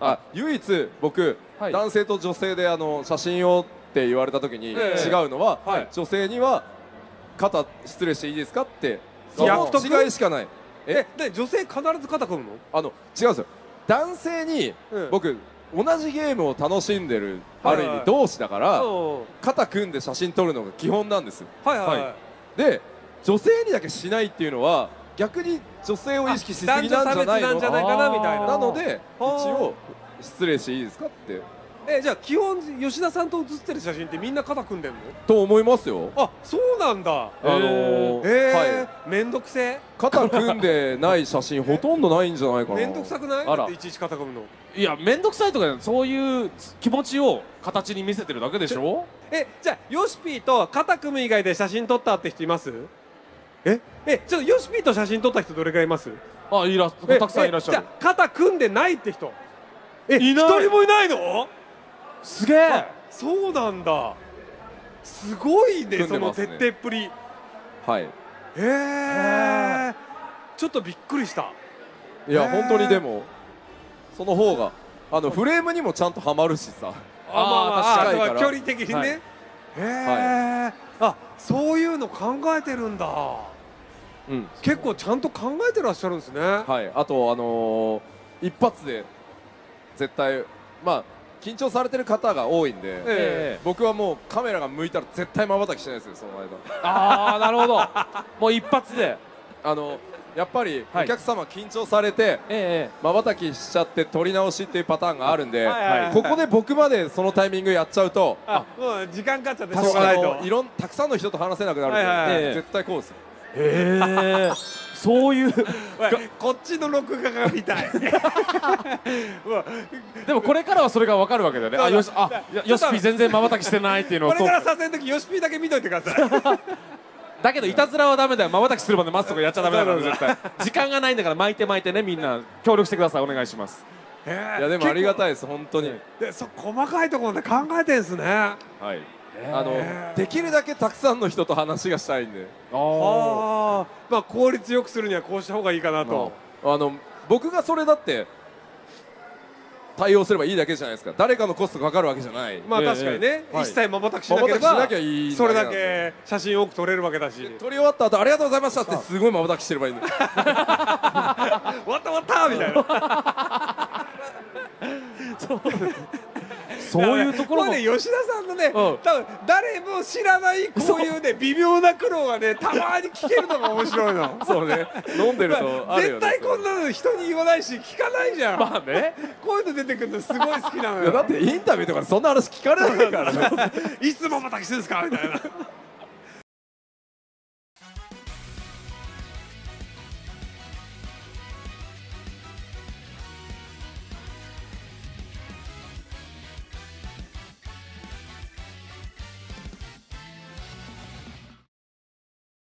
唯一僕、男性と女性で写真をって言われた時に違うのは、女性には肩失礼していいですかってその違いしかない。 で女性必ず肩組むの？ 違うんですよ。男性に僕同じゲームを楽しんでるある意味同士だから肩組んで写真撮るのが基本なんです。で女性にだけしないっていうのは逆に女性を意識しすぎなんじゃないのなので一応失礼していいですかって。 じゃあ基本吉田さんと写ってる写真ってみんな肩組んでんの？ と思いますよ。 あ、そうなんだ。めんどくせえ。 肩組んでない写真ほとんどないんじゃないかな。 めんどくさくない？だっていちいち肩組むの。 いや、めんどくさいとかそういう気持ちを形に見せてるだけでしょ。 じゃあヨシピーと肩組む以外で写真撮ったって人います？ちょっとヨシピーと写真撮った人どれくらいいます？ たくさんいらっしゃる。 じゃあ肩組んでないって人一人もいないの？ すげえ。 そうなんだ。すごいね、その徹底っぷり。 はい。 ちょっとびっくりした。 いや本当にでもその方がフレームにもちゃんとはまるしさ。 距離的にね。そういうの考えてるんだ。結構ちゃんと考えてらっしゃるんですね。 はい。あと一発で絶対緊張されてる方が多いんで、僕はもうカメラが向いたら絶対瞬きしないですよ、その間。 なるほど。もう一発でやっぱりお客様緊張されて瞬きしちゃって撮り直しっていうパターンがあるんで、ここで僕までそのタイミングやっちゃうともう時間かかっちゃってしょうがないと、 たくさんの人と話せなくなるんで絶対こうですよ。 そういうこっちの録画が見たい。 でもこれからはそれが分かるわけだよね。ヨシピー全然瞬きしてないっていうのをこれから撮影の時ヨシピーだけ見といてください。 だけどいたずらはダメだよ。瞬きするまで待つとかやっちゃダメだから絶対。時間がないんだから巻いてね、みんな協力してください。お願いします。 いやでもありがたいです本当に。 細かいところで考えてんすね。 はい。できるだけたくさんの人と話がしたいんで。 効率よくするにはこうした方がいいかなと。 僕がそれだって対応すればいいだけじゃないですか。誰かのコストがかかるわけじゃない。 確かにね、一切瞬きしなければそれだけ写真多く撮れるわけだし、 撮り終わった後ありがとうございましたってすごい瞬きしてればいいんだよ。 終わったみたいな。 そういうところも吉田さんのね、多分誰も知らないこういうね微妙な苦労がねたまに聞けるのが面白いの。 そうね、飲んでるとあるよね。 絶対こんなの人に言わないし聞かないじゃん。 まあね、 こういうの出てくるのすごい好きなのよ。 だってインタビューとかでそんな話聞かれないからね。 いつ瞬きするんですかみたいな。